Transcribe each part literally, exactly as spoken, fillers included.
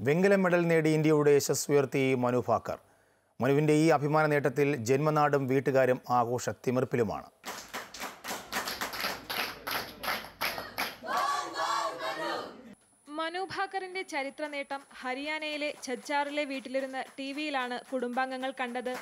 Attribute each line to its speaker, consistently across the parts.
Speaker 1: വെങ്കല മെഡൽ നേടി ഇന്ത്യയുടെ യശസ് ഉയർത്തി മനു ഭാക്കർ. മനുവിന്റെ ഈ അഭിമാന നേട്ടത്തിൽ ജന്മനാടും വീട്ടുകാരും ആഘോഷ തിമിർപ്പിലുമാണ്.
Speaker 2: മനു ഭാക്കറിന്റെ ചരിത്ര നേട്ടം ഹരിയാനയിലെ ഛജ്ജാറിലെ വീട്ടിലിരുന്ന് ടി വിയിലാണ് കുടുംബാംഗങ്ങൾ കണ്ടത്.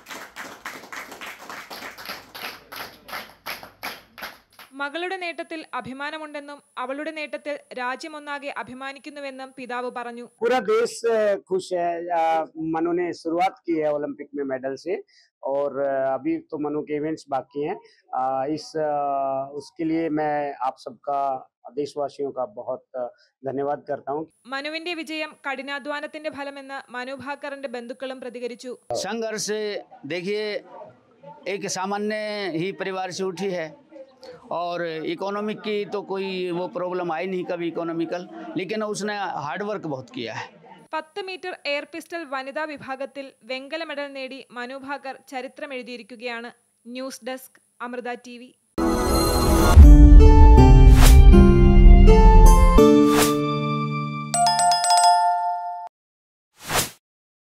Speaker 2: മകളുടെ നേട്ടത്തിൽ അഭിമാനമുണ്ടെന്നും അവളുടെ നേട്ടത്തിൽ രാജ്യമൊന്നാകെ അഭിമാനിക്കുന്നുവെന്നും പിതാവ് പറഞ്ഞു.
Speaker 3: पूरा देश खुश है. मनु ने शुरुआत की है ओलंपिक में मेडल से और अभी तो मनु के इवेंट्स बाकी हैं. इस उसके लिए मैं आप सबका देशवासियों का बहुत धन्यवाद करता हूं.
Speaker 2: മനുവിന്റെ വിജയം കഠിനാധ്വാനത്തിന്റെ ഫലമെന്ന് മനു ഭാക്കറിന്റെ ബന്ധുക്കളും പ്രതികരിച്ചു.
Speaker 4: संघर्ष देखिए एक सामान्य ही परिवार से उठी है और इकोनॉमिक की तो कोई वो प्रॉब्लम आई नहीं कभी इकोनॉमिकल, लेकिन उसने हार्ड वर्क बहुत किया है.
Speaker 2: പത്ത് മീറ്റർ എയർ പിസ്റ്റൾ വനിതാ വിഭാഗത്തിൽ വെങ്കല മെഡൽ നേടി മനു ഭാക്കർ ചരിത്രമെഴുതിയിരിക്കുകയാണ്. News desk, Amrita T V.